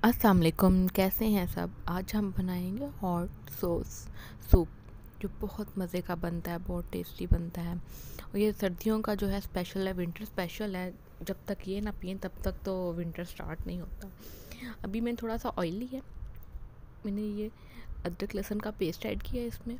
अस्सलाम वालेकुम, कैसे हैं सब। आज हम बनाएंगे हॉट सॉस सूप जो बहुत मज़े का बनता है, बहुत टेस्टी बनता है। और ये सर्दियों का जो है स्पेशल है, विंटर स्पेशल है। जब तक ये ना पिए तब तक तो विंटर स्टार्ट नहीं होता। अभी मैं थोड़ा सा ऑयली है, मैंने ये अदरक लहसुन का पेस्ट ऐड किया है इसमें।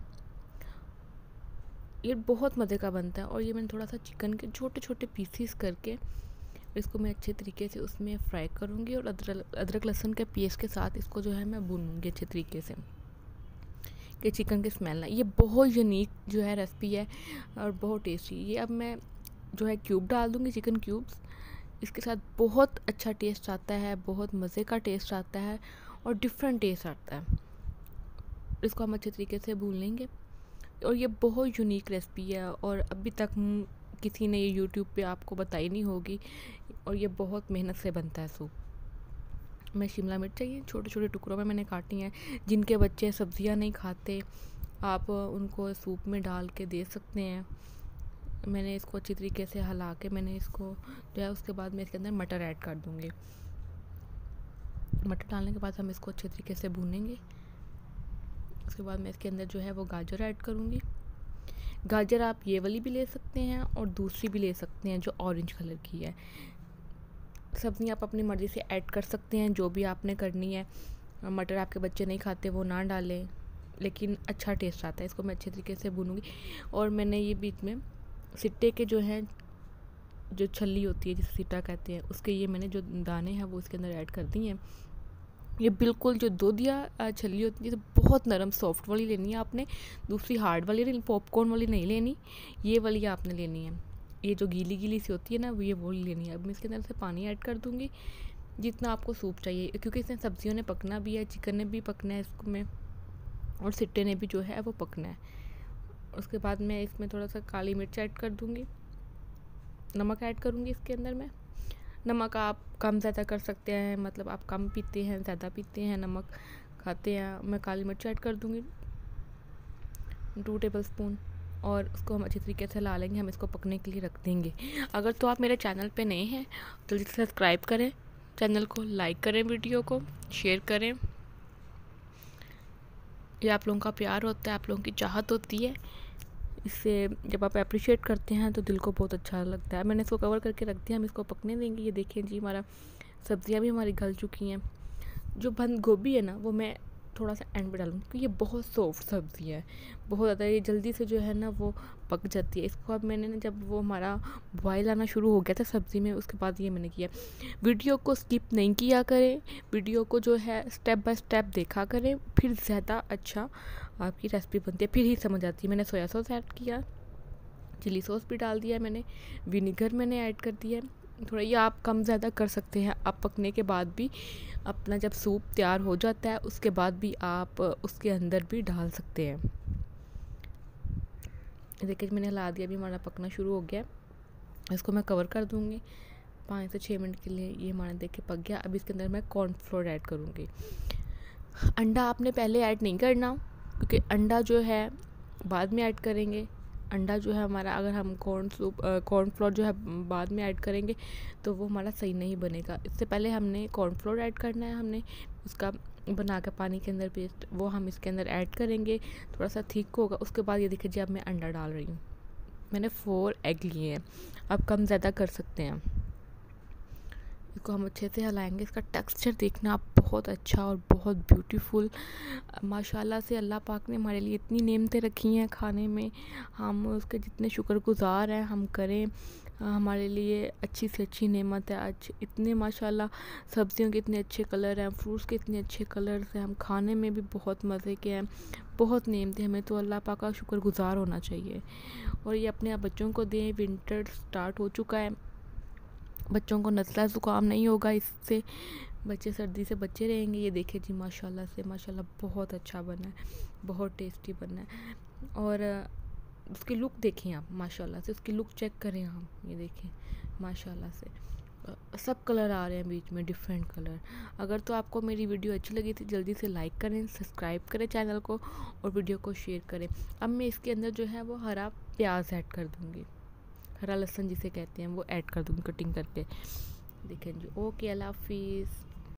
ये बहुत मज़े का बनता है। और ये मैंने थोड़ा सा चिकन के छोटे छोटे पीसीस करके इसको मैं अच्छे तरीके से उसमें फ्राई करूँगी और अदरक लहसुन के पेस्ट के साथ इसको जो है मैं भूनूँगी अच्छे तरीके से कि चिकन की स्मेल ना। ये बहुत यूनिक जो है रेसिपी है और बहुत टेस्टी। ये अब मैं जो है क्यूब डाल दूँगी, चिकन क्यूब्स। इसके साथ बहुत अच्छा टेस्ट आता है, बहुत मज़े का टेस्ट आता है और डिफरेंट टेस्ट आता है। इसको हम अच्छे तरीके से भून लेंगे। और ये बहुत यूनिक रेसिपी है और अभी तक किसी ने ये यूट्यूब पे आपको बताई नहीं होगी। और ये बहुत मेहनत से बनता है सूप। मैं शिमला मिर्च चाहिए छोटे छोटे टुकड़ों में मैंने काटी हैं। जिनके बच्चे सब्जियां नहीं खाते आप उनको सूप में डाल के दे सकते हैं। मैंने इसको अच्छी तरीके से हिला के मैंने इसको जो है उसके बाद मैं इसके अंदर मटर ऐड कर दूँगी। मटर डालने के बाद हम इसको अच्छे तरीके से भूनेंगे। उसके बाद मैं इसके अंदर जो है वो गाजर ऐड करूँगी। गाजर आप ये वाली भी ले सकते हैं और दूसरी भी ले सकते हैं जो ऑरेंज कलर की है। सब्ज़ियाँ आप अपनी मर्ज़ी से ऐड कर सकते हैं जो भी आपने करनी है। मटर आपके बच्चे नहीं खाते वो ना डालें, लेकिन अच्छा टेस्ट आता है। इसको मैं अच्छे तरीके से भूनूंगी। और मैंने ये बीच में सिट्टे के जो हैं, जो छल्ली होती है जिसे सिट्टा कहते हैं, उसके ये मैंने जो दाने हैं वो इसके अंदर ऐड कर दी हैं। ये बिल्कुल जो दूधिया छल्ली होती है तो बहुत नरम सॉफ्ट वाली लेनी है आपने, दूसरी हार्ड वाली पॉपकॉर्न वाली नहीं लेनी, ये वाली आपने लेनी है। ये जो गीली गीली सी होती है ना ये वो लेनी है। अब मैं इसके अंदर से पानी ऐड कर दूँगी जितना आपको सूप चाहिए, क्योंकि इसमें सब्जियों ने पकना भी है, चिकन ने भी पकना है इसको में, और सिट्टे ने भी जो है वो पकना है। उसके बाद मैं इसमें थोड़ा सा काली मिर्च ऐड कर दूँगी, नमक ऐड करूँगी इसके अंदर मैं। नमक आप कम ज़्यादा कर सकते हैं, मतलब आप कम पीते हैं ज़्यादा पीते हैं नमक खाते हैं। मैं काली मिर्च ऐड कर दूँगी 2 टेबलस्पून। और उसको हम अच्छी तरीके से ला लेंगे। हम इसको पकने के लिए रख देंगे। अगर तो आप मेरे चैनल पे नए हैं जल्दी से सब्सक्राइब करें चैनल को, लाइक करें, वीडियो को शेयर करें। ये आप लोगों का प्यार होता है, आप लोगों की चाहत होती है। इससे जब आप अप्रिशिएट करते हैं तो दिल को बहुत अच्छा लगता है। मैंने इसको कवर करके रख दिया, हम इसको पकने देंगे। ये देखिए जी हमारा सब्जियां भी हमारी गल चुकी हैं। जो बंद गोभी है ना वो मैं थोड़ा सा एंड पे डालूँगी क्योंकि ये बहुत सॉफ्ट सब्ज़ी है, बहुत ज़्यादा। ये जल्दी से जो है ना वो पक जाती है। इसको अब मैंने ना जब वो हमारा बॉयल आना शुरू हो गया था सब्ज़ी में, उसके बाद ये मैंने किया। वीडियो को स्किप नहीं किया करें, वीडियो को जो है स्टेप बाय स्टेप देखा करें, फिर ज़्यादा अच्छा आपकी रेसिपी बनती है, फिर ही समझ आती है। मैंने सोया सॉस ऐड किया, चिली सॉस भी डाल दिया है मैंने, विनीगर मैंने ऐड कर दिया है थोड़ा। ये आप कम ज़्यादा कर सकते हैं। आप पकने के बाद भी अपना जब सूप तैयार हो जाता है उसके बाद भी आप उसके अंदर भी डाल सकते हैं। देखिए मैंने हिला दिया, अभी हमारा पकना शुरू हो गया। इसको मैं कवर कर दूँगी 5 से 6 मिनट के लिए। ये हमारा देख के पक गया। अब इसके अंदर मैं कॉर्नफ्लोर ऐड करूँगी। अंडा आपने पहले ऐड नहीं करना क्योंकि अंडा जो है बाद में ऐड करेंगे। अंडा जो है हमारा, अगर हम कॉर्नफ्लोर जो है बाद में ऐड करेंगे तो वो हमारा सही नहीं बनेगा। इससे पहले हमने कॉर्नफ्लोर ऐड करना है। हमने उसका बना के पानी के अंदर पेस्ट वो हम इसके अंदर ऐड करेंगे, थोड़ा सा थिक होगा। उसके बाद ये देखिए जी अब मैं अंडा डाल रही हूँ। मैंने 4 एग लिए हैं, आप कम ज़्यादा कर सकते हैं। इसको हम अच्छे से हिलाएंगे। इसका टेक्सचर देखना आप बहुत अच्छा और बहुत ब्यूटीफुल। माशाल्लाह से अल्लाह पाक ने हमारे लिए इतनी नेमतें रखी हैं खाने में, हम उसके जितने शुक्रगुज़ार हैं हम करें। हमारे लिए अच्छी से अच्छी नेमत है आज। इतने माशाल्लाह सब्जियों के इतने अच्छे कलर हैं, फ्रूट्स के इतने अच्छे कलर्स हैं, हम खाने में भी बहुत मज़े के हैं, बहुत नेमतें। हमें तो अल्लाह पाक का शुक्रगुज़ार होना चाहिए। और ये अपने आप बच्चों को दें। विंटर स्टार्ट हो चुका है, बच्चों को नज़ला ज़ुकाम नहीं होगा इससे, बच्चे सर्दी से बचे रहेंगे। ये देखिए जी माशाल्लाह से माशाल्लाह बहुत अच्छा बना है, बहुत टेस्टी बना है। और उसकी लुक देखें आप, माशाल्लाह से उसकी लुक चेक करें आप। ये देखें माशाल्लाह से सब कलर आ रहे हैं बीच में, डिफरेंट कलर। अगर तो आपको मेरी वीडियो अच्छी लगी थी जल्दी से लाइक करें, सब्सक्राइब करें चैनल को और वीडियो को शेयर करें। अब मैं इसके अंदर जो है वो हरा प्याज ऐड कर दूँगी, हरा लहसुन जिसे कहते हैं वो ऐड कर दूँगी कटिंग करके। देखें जी। ओके, अल्लाह हाफिज़।